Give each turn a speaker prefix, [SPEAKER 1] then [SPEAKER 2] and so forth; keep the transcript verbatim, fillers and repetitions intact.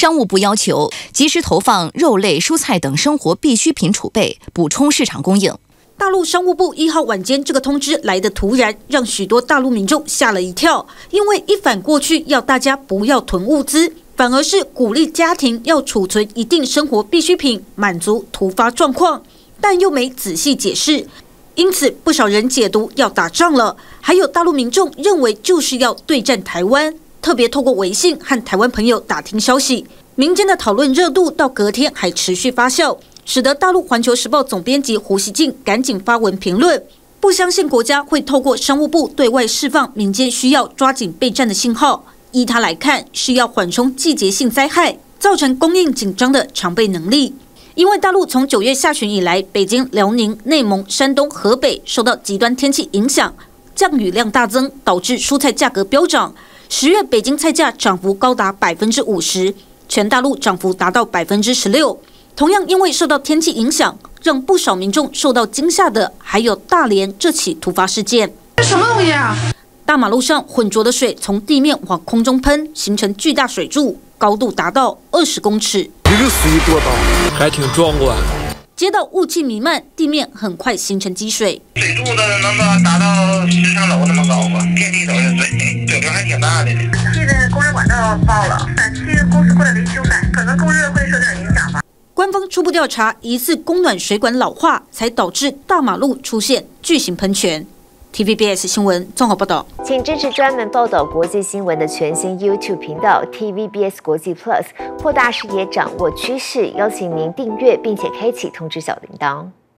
[SPEAKER 1] 商务部要求及时投放肉类、蔬菜等生活必需品储备，补充市场供应。
[SPEAKER 2] 大陆商务部一号晚间这个通知来得突然，让许多大陆民众吓了一跳，因为一反过去要大家不要囤物资，反而是鼓励家庭要储存一定生活必需品，满足突发状况，但又没仔细解释。因此，不少人解读要打仗了，还有大陆民众认为就是要对战台湾，特别透过微信和台湾朋友打听消息。民间的讨论热度到隔天还持续发酵，使得大陆环球时报总编辑胡锡进赶紧发文评论，不相信国家会透过商务部对外释放民间需要抓紧备战的信号。依他来看，是要缓冲季节性灾害造成供应紧张的常备能力。因为大陆从九月下旬以来，北京、辽宁、内蒙、山东、河北受到极端天气影响，降雨量大增，导致蔬菜价格飙涨。十月北京菜价涨幅高达百分之五十，全大陆涨幅达到百分之十六。同样因为受到天气影响，让不少民众受到惊吓的，还有大连这起突发事件。
[SPEAKER 3] 这什么东西啊？
[SPEAKER 2] 大马路上浑浊的水从地面往空中喷，形成巨大水柱，高度达到二十公尺。
[SPEAKER 4] 这个水多大？
[SPEAKER 5] 还挺壮观。
[SPEAKER 2] 街道雾气弥漫，地面很快形成积水。
[SPEAKER 6] 水柱子能够达到十层楼那么高吧，遍地都是水，水流还挺大的。
[SPEAKER 7] 现在供热管道爆了，陕区公司过来维修改，可能供热会受点影响吧。
[SPEAKER 2] 官方初步调查，疑似供暖水管老化，才导致大马路出现巨型喷泉。T V B S 新闻综合报道，
[SPEAKER 8] 请支持专门报道国际新闻的全新 YouTube 频道 T V B S 国际 Plus， 扩大视野，掌握趋势。邀请您订阅并且开启通知小铃铛。